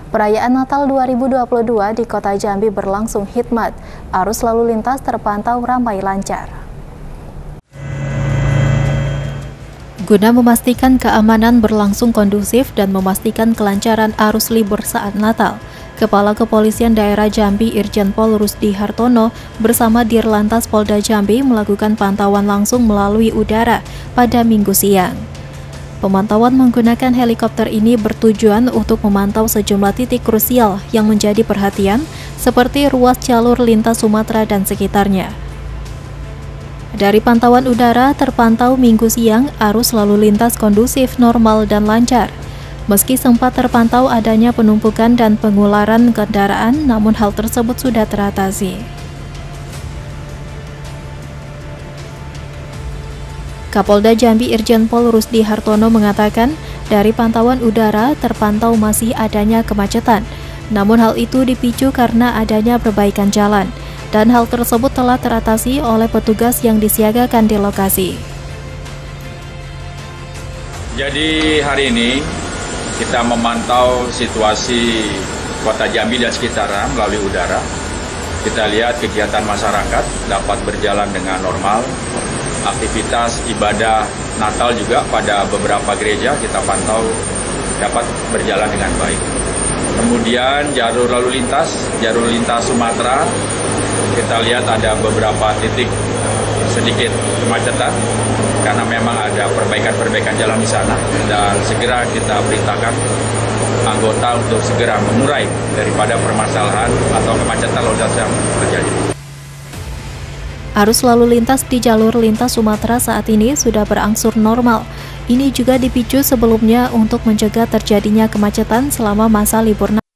Perayaan Natal 2022 di Kota Jambi berlangsung hikmat. Arus lalu lintas terpantau ramai lancar. Guna memastikan keamanan berlangsung kondusif dan memastikan kelancaran arus libur saat Natal, Kepala Kepolisian Daerah Jambi Irjen Pol Rusdi Hartono bersama Dirlantas Polda Jambi melakukan pantauan langsung melalui udara pada Minggu siang. Pemantauan menggunakan helikopter ini bertujuan untuk memantau sejumlah titik krusial yang menjadi perhatian, seperti ruas jalur lintas Sumatera dan sekitarnya. Dari pantauan udara terpantau Minggu siang, arus lalu lintas kondusif, normal, dan lancar. Meski sempat terpantau adanya penumpukan dan pengularan kendaraan, namun hal tersebut sudah teratasi. Kapolda Jambi Irjen Pol Rusdi Hartono mengatakan, dari pantauan udara terpantau masih adanya kemacetan, namun hal itu dipicu karena adanya perbaikan jalan, dan hal tersebut telah teratasi oleh petugas yang disiagakan di lokasi. Jadi hari ini kita memantau situasi Kota Jambi dan sekitarnya melalui udara. Kita lihat kegiatan masyarakat dapat berjalan dengan normal. Aktivitas ibadah Natal juga pada beberapa gereja kita pantau dapat berjalan dengan baik. Kemudian jalur lalu lintas Sumatera, kita lihat ada beberapa titik sedikit kemacetan karena memang ada perbaikan jalan di sana, dan segera kita perintahkan anggota untuk segera mengurai daripada permasalahan atau kemacetan lalu lintas yang terjadi. Arus lalu lintas di jalur lintas Sumatera saat ini sudah berangsur normal. Ini juga dipicu sebelumnya untuk mencegah terjadinya kemacetan selama masa libur Natal.